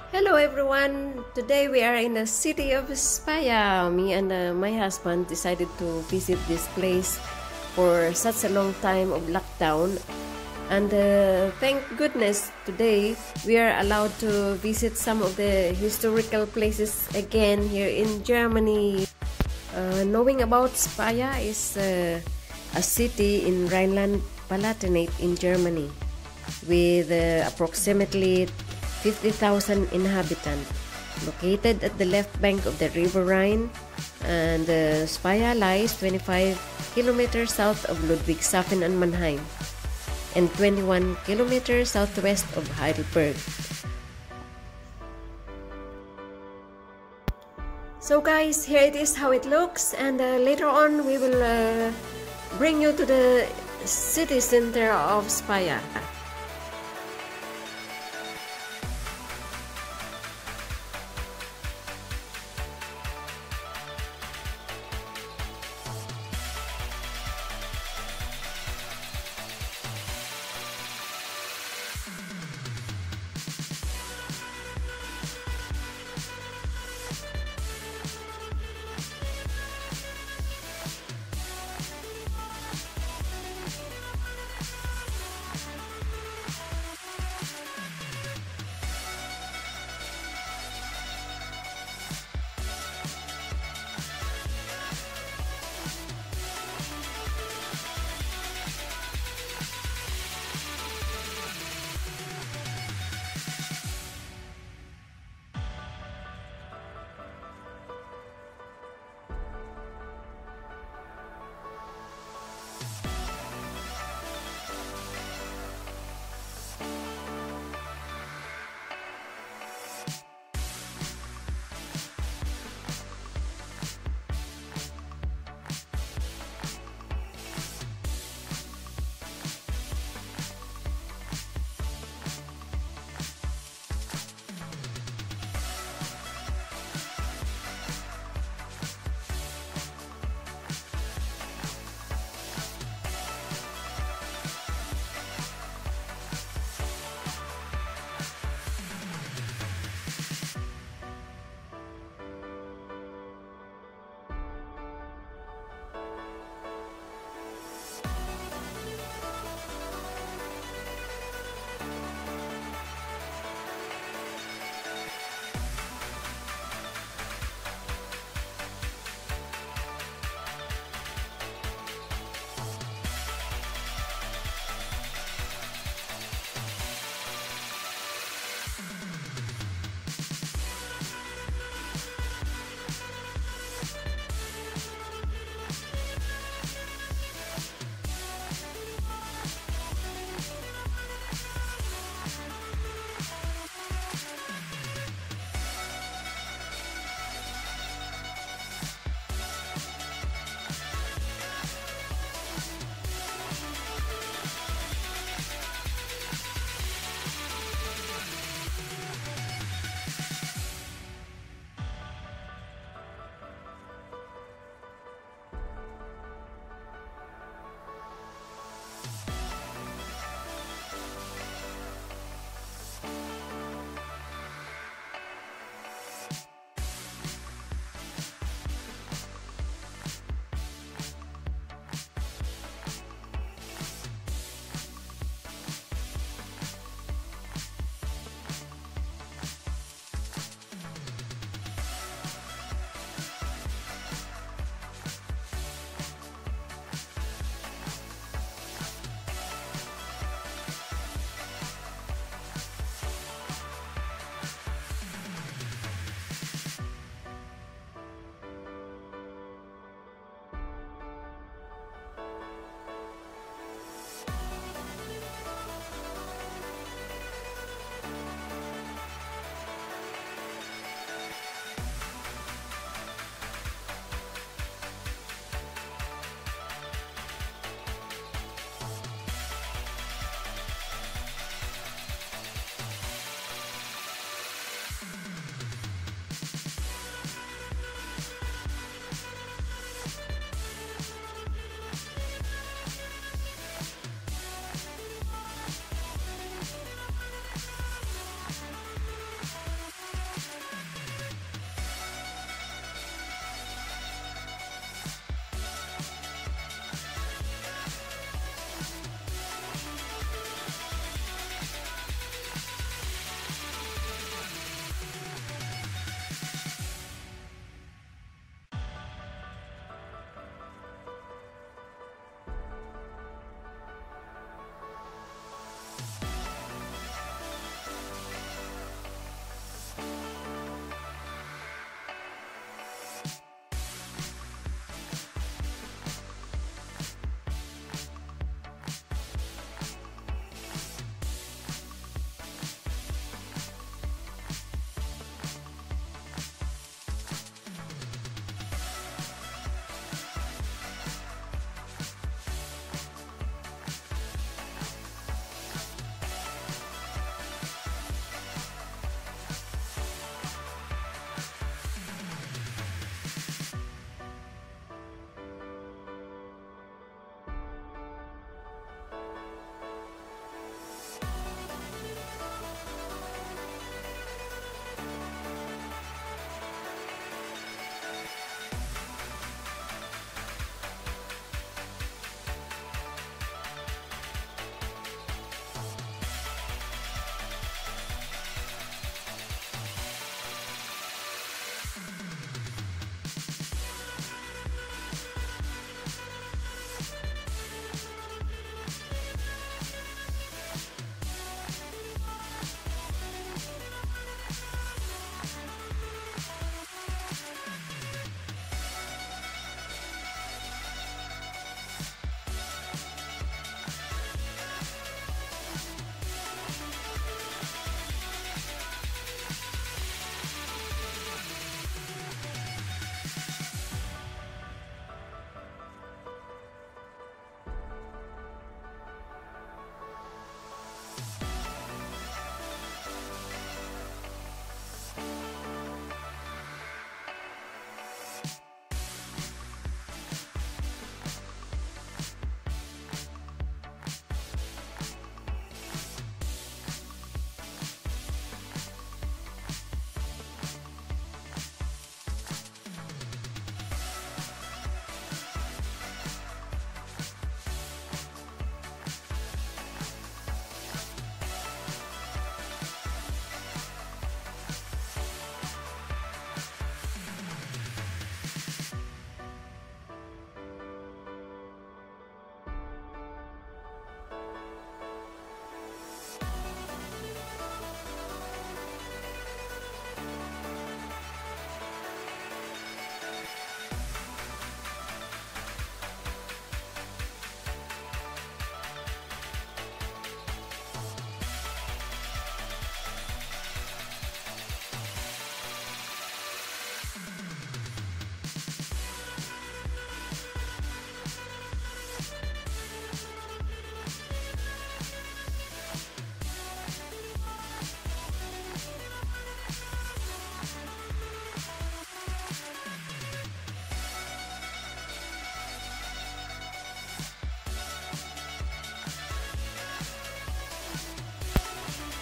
Hello everyone! Today we are in the city of Speyer. Me and my husband decided to visit this place for such a long time of lockdown. And thank goodness today we are allowed to visit some of the historical places again here in Germany. Knowing about Speyer is a city in Rhineland-Palatinate in Germany with approximately 50,000 inhabitants, located at the left bank of the River Rhine, and Speyer lies 25 kilometers south of Ludwigshafen and Mannheim, and 21 kilometers southwest of Heidelberg. So guys, here it is how it looks, and later on we will bring you to the city center of Speyer.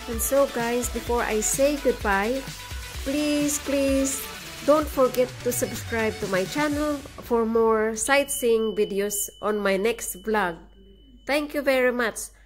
And so guys, before I say goodbye, please don't forget to subscribe to my channel for more sightseeing videos on my next vlog. Thank you very much.